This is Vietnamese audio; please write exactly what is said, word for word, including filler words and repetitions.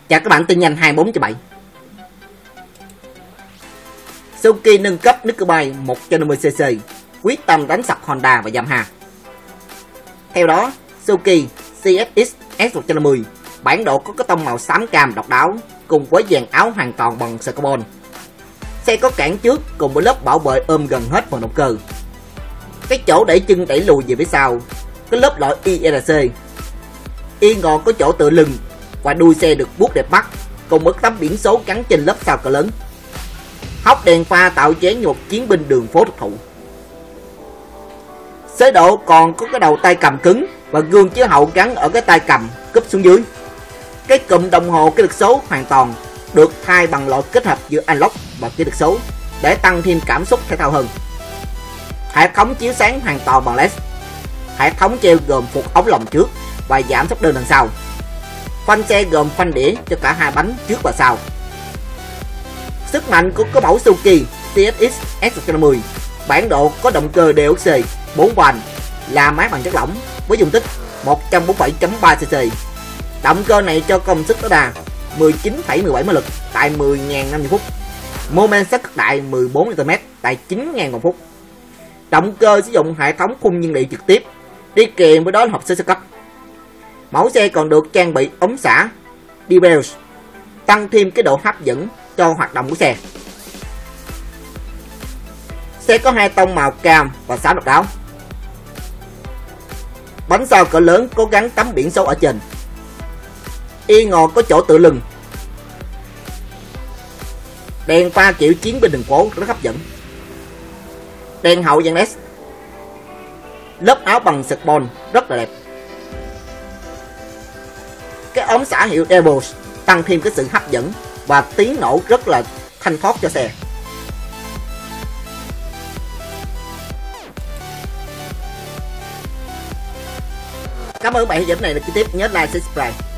Chào các bạn, tin nhanh hai mươi bốn trên bảy. Suzuki nâng cấp Nickerbike một trăm năm mươi xê xê, quyết tâm đánh sập Honda và Yamaha. Theo đó, Suzuki xê ép ích ét một trăm năm mươi bản đồ có cái tông màu xám cam độc đáo cùng với dàn áo hoàn toàn bằng sợi carbon. Xe có cản trước cùng với lớp bảo vệ ôm gần hết phần động cơ. Cái chỗ đẩy chân đẩy lùi về phía sau, cái lớp lõi i rờ xê. Yên ngọt có chỗ tựa lưng và đuôi xe được vuốt đẹp mắt cùng với tấm biển số gắn trên lớp sau cỡ lớn. Hốc đèn pha tạo dáng như một chiến binh đường phố thực thụ. Xế độ còn có cái đầu tay cầm cứng và gương chiếu hậu gắn ở cái tay cầm cúp xuống dưới. Cái cụm đồng hồ kỹ thuật số hoàn toàn được thay bằng loại kết hợp giữa analog và kỹ thuật số để tăng thêm cảm xúc thể thao hơn. Hệ thống chiếu sáng hoàn toàn bằng led. Hệ thống treo gồm phục ống lồng trước và giảm sóc đơn đằng sau. Phanh xe gồm phanh đĩa cho cả hai bánh trước và sau. Sức mạnh của cái mẫu Suzuki xê ép ích ét một trăm năm mươi bản độ có động cơ đê ốc xê bốn van là máy bằng chất lỏng với dung tích một trăm bốn mươi bảy phẩy ba xê xê. Động cơ này cho công suất tối đa mười chín phẩy mười bảy mã lực tại mười nghìn năm mươi phút. Mô men xoắn cực đại mười bốn Newton mét tại chín nghìn vòng phút. Động cơ sử dụng hệ thống phun nhiên liệu trực tiếp, đi kèm với đó là hộp số sơ cấp. Mẫu xe còn được trang bị ống xả D-Bells, tăng thêm cái độ hấp dẫn cho hoạt động của xe. Xe có hai tông màu cam và xám độc đáo. Bánh sau cỡ lớn có gắn tấm biển số ở trên. Yên ngọt có chỗ tựa lưng. Đèn pha kiểu chiến binh đường phố rất hấp dẫn. Đèn hậu dàn led. Lớp áo bằng carbon rất là đẹp. Cái ống xả hiệu D-Bells tăng thêm cái sự hấp dẫn và tiếng nổ rất là thanh thoát cho xe. Cảm ơn các bạn theo dõi này là chi tiết, nhớ like, subscribe.